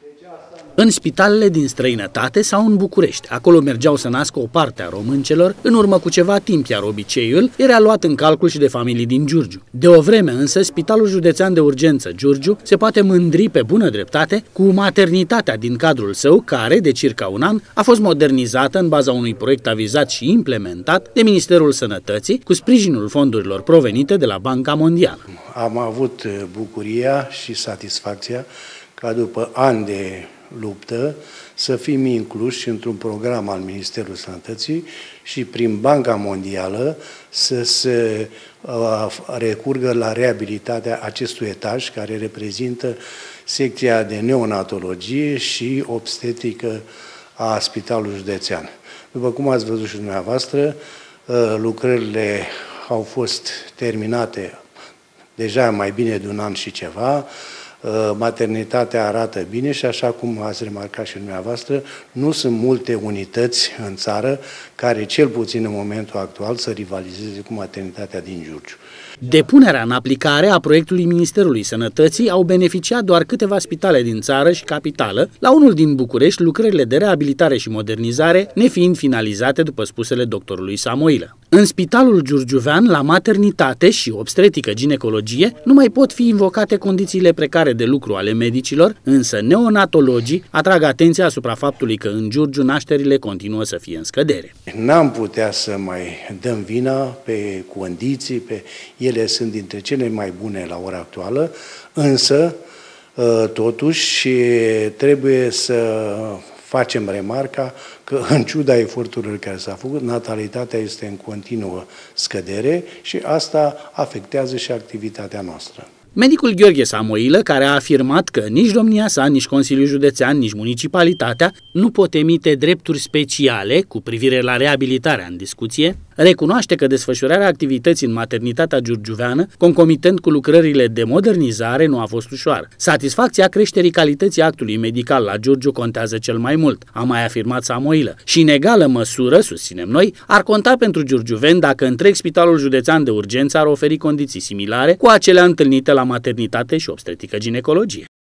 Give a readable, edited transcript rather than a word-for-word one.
În spitalele din străinătate sau în București. Acolo mergeau să nască o parte a româncelor în urmă cu ceva timp, iar obiceiul era luat în calcul și de familii din Giurgiu. De o vreme însă, Spitalul Județean de Urgență Giurgiu se poate mândri pe bună dreptate cu maternitatea din cadrul său, care, de circa un an, a fost modernizată în baza unui proiect avizat și implementat de Ministerul Sănătății, cu sprijinul fondurilor provenite de la Banca Mondială. Am avut bucuria și satisfacția ca după ani de luptă să fim incluși într-un program al Ministerului Sănătății și prin Banca Mondială să se recurgă la reabilitatea acestui etaj, care reprezintă secția de neonatologie și obstetrică a Spitalului Județean. După cum ați văzut și dumneavoastră, lucrările au fost terminate deja mai bine de un an și ceva. Maternitatea arată bine și, așa cum ați remarcat și dumneavoastră, nu sunt multe unități în țară care, cel puțin în momentul actual, să rivalizeze cu maternitatea din Giurgiu. De punerea în aplicare a proiectului Ministerului Sănătății au beneficiat doar câteva spitale din țară și capitală, la unul din București, lucrările de reabilitare și modernizare nefiind finalizate, după spusele doctorului Samoilă. În Spitalul Giurgiuvean, la maternitate și obstetrică-ginecologie, nu mai pot fi invocate condițiile precare de lucru ale medicilor, însă neonatologii atrag atenția asupra faptului că în Giurgiu nașterile continuă să fie în scădere. N-am putea să mai dăm vina pe condiții, ele sunt dintre cele mai bune la ora actuală, însă totuși trebuie să facem remarca că, în ciuda eforturilor care s-au făcut, natalitatea este în continuă scădere și asta afectează și activitatea noastră. Medicul Gheorghe Samoilă, care a afirmat că nici domnia sa, nici Consiliul Județean, nici municipalitatea nu pot emite drepturi speciale cu privire la reabilitarea în discuție, recunoaște că desfășurarea activității în maternitatea giurgiuveană, concomitent cu lucrările de modernizare, nu a fost ușoară. Satisfacția creșterii calității actului medical la Giurgiu contează cel mai mult, a mai afirmat Samoilă, și în egală măsură, susținem noi, ar conta pentru giurgiuveni dacă întreg Spitalul Județean de Urgență ar oferi condiții similare cu acelea întâlnite la maternitate și obstetrică-ginecologie.